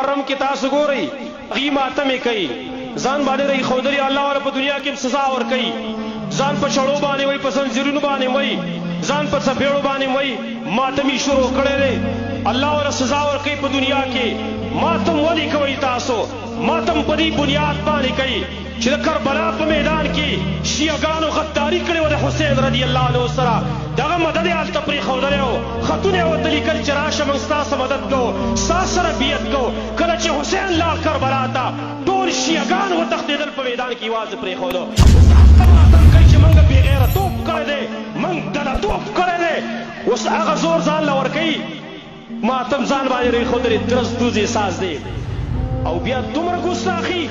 محرم کې تاسو ګورئ غي ماتم کوي ځان باندې رہی خودري الله والا په دنیا کې سزا ور کوي ځان په چړو باندې وای په زنجیرونو باندې وای ځان په څپېړو باندې وای ماتمي شروع کړي دي الله والا سزا ور کوي په دنیا کې ماتم ولي کوي تاسو ماتم په دې بنیاد باندې کوي چې د کربلا په میدان کې شیعاګانو غداري کړې وه د حسین رضی الله عنه سره دغه مدد یې هلته پرېښودلی و خطونه یې ورته لیکل چې راشه موږ ستاسو مدد کوو ستاسو سره بیعت کوو کله چې حسین لاړ کربلا ته ټول شیعاګان وتښتېدل په میدان کې یوازې پرېښودو ماتم کوي چې موږ بېغیرتوب کړی دی موږ ډلهتوب کړی دی اوس هغه زور ځان له ورکوي ماتم ځان باندې رېښودلی درز دوز احساس دی او بیا دومره ګستاخي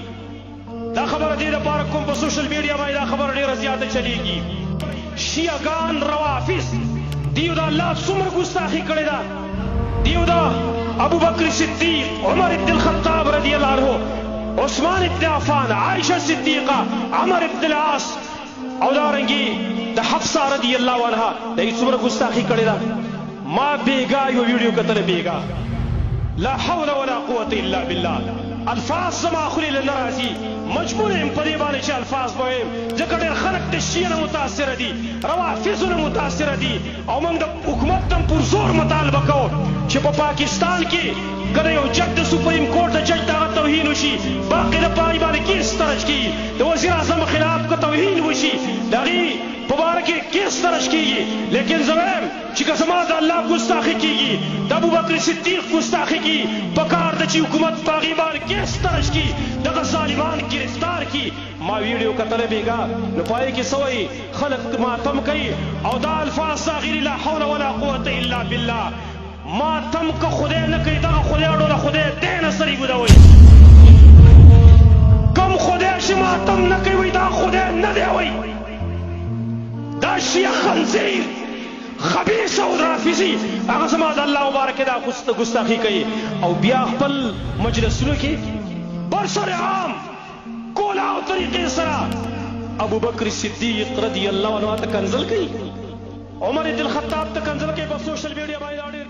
دا خبره دې لپاره کوم په سوشل میډیا باندې دا خبره ډېره زیاته چلیږي شیعاګان روافض دیو دا الله څومره ګستاخي کړې ده دیو دا ابوبکر صدیق عمر ابن الخطاب رضی الله عنه عثمان ابن عفان عائشه صدیقه عمر ابن العاص او دارنګي د حفصه رضی الله عنها دې څومره ګستاخي کړې ده ما بیګا یو ویډیو کتل بیګا لا حول ولا قوه الا بالله الفاظ زما خولې له نه راځي مجبور یم په دې باندې چې الفاظ ووایم ځکه ډېر خلک د شیعه نه متاثره دي روافضو نه متاثره دي او موږ د حکومت هم پر زور مطالبه کوو چې په پاکستان کې که د یو جج د سپریم کورټ د جج دغه توهین وشي باقي د پای باندې کیس درج کېږي د وزیر اعظم خلاف که توهین وشي د هغې په باره کې کیس درج کېږي لیکن زه وایم چې که زما د الله ګستاخي کېږي د ابوبکر صدیق ګستاخي کېږي پکار ده چې حکومت په هغې باندې کیس درج کړي دغه ظالمان گرفتار کړي ما ویډیو کتلی بېګا نو په هغې کې څه وایي خلک ماتم کوي او دا الفاظ د هغې لا حول ولا قوة الا بالله ماتم که خدای نه کوي دغه خدای ډوله خدای دی نه سړي ګودوئ کوم خدای چې ماتم نه کوي دا خدای نه دی وایي دا شیعه خنزیر خبیث او رافضي هغه زما د الله مبارک دا ګستاخي کوي او بیا خپل مجلسونو کې برسر عام کولا او طریقې سره ابوبکر صدیق رضی الله عنه ته کنځل کوي عمر بن الخطاب ته کنځل کوي په سوشل میډیا باندې